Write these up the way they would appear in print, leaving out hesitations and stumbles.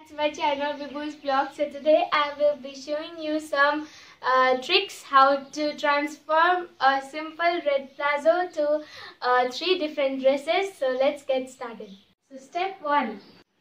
To my channel Vibhu'z vlog. So today I will be showing you some tricks how to transform a simple red palazzo to 3 different dresses. So let's get started. So step 1.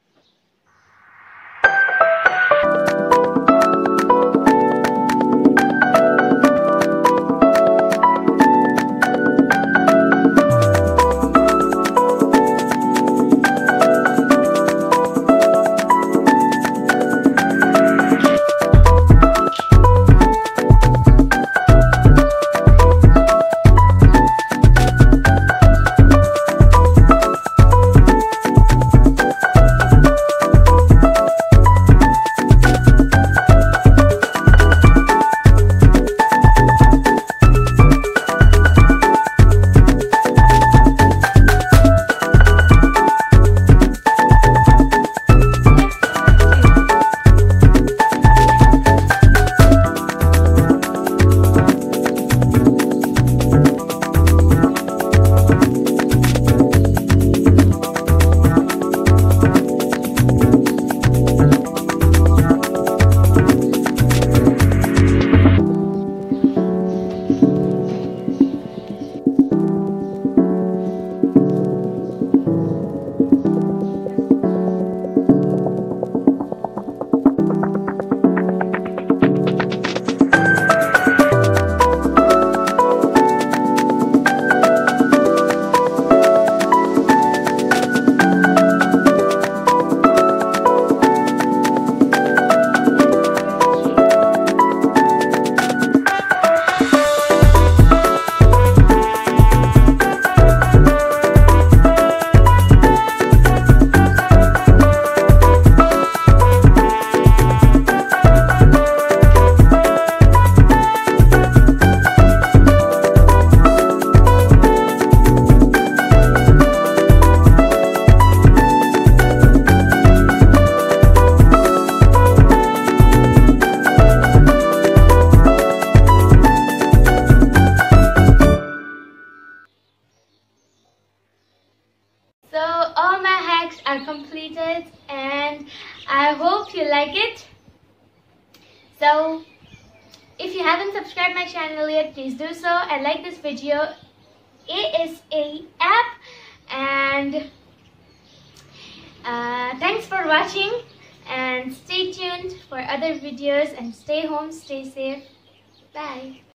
So all my hacks are completed and I hope you like it. So if you haven't subscribed my channel yet, please do so and like this video ASAP. And thanks for watching and stay tuned for other videos and stay home, stay safe. Bye.